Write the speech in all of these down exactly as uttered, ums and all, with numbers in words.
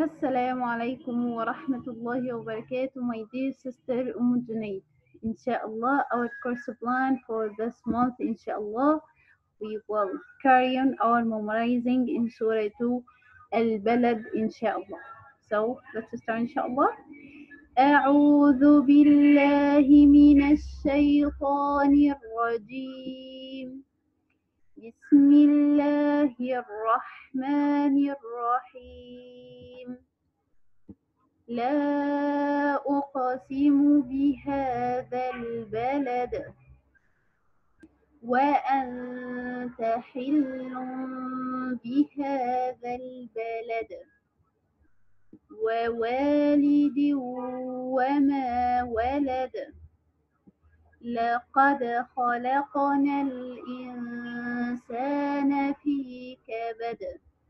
السلام عليكم ورحمة الله وبركاته, my dear sister Umm Junaid. Inshallah, our course plan for this month, inshallah, we will carry on our memorizing in Surah two Al-Balad, inshallah. So, let's start, inshallah. أعوذ بالله من الشيطان الرجيم. بسم الله الرحمن الرحيم. لا أقسم بهذا البلد وأنت حل بهذا البلد ووالد وما ولد لقد خلقنا الإنسان في كبد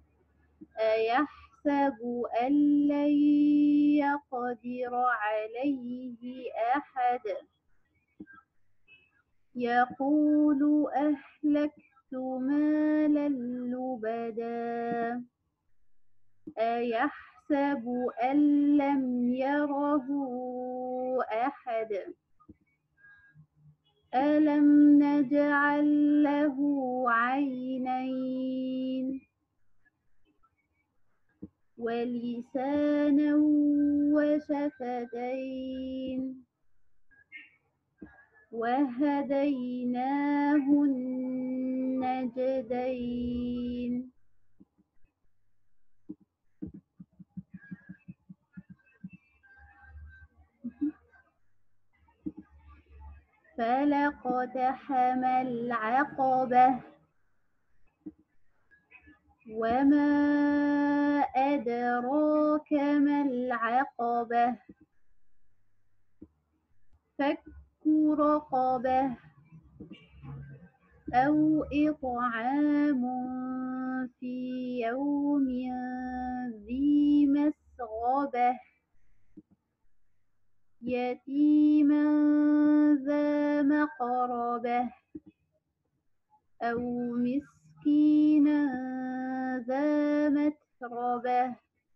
أيحسب أن لن يقدر عليه أحد يقول أهلكت مالا لبدا أيحسب أن لم يره أحد ألم نجعل له عينين ولسانا وشفتين وهديناه النجدين فلاقتحم العقبة وما أدراك ما العقبة فك رقبة أو إطعام في يوم ذي مسغبة يتيما ذا مقربة أو مسكينا ذا متربة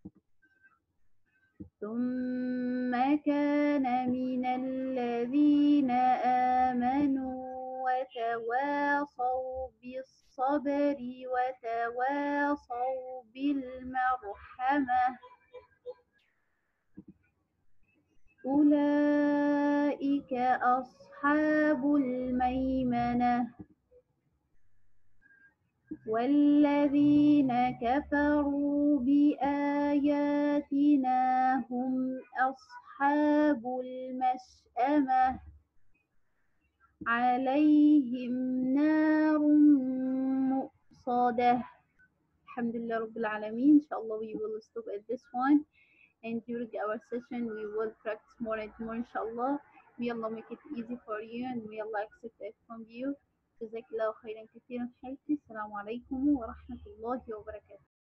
ثم كان من الذين آمنوا وتواصوا بالصبر وتواصوا بالمرحمة أولئك أصحاب الميمنة والذين كفروا بآياتنا هم أصحاب المشأمة عليهم نار مؤصدة. Alhamdulillah Rabbil Alameen. Inshallah, we will stop at this one, and during our session we will practice more and more, inshallah. May Allah make it easy for you, and may Allah accept it from you. جزاك الله خيرا كثيرا حبيبتي. السلام عليكم ورحمة الله وبركاته.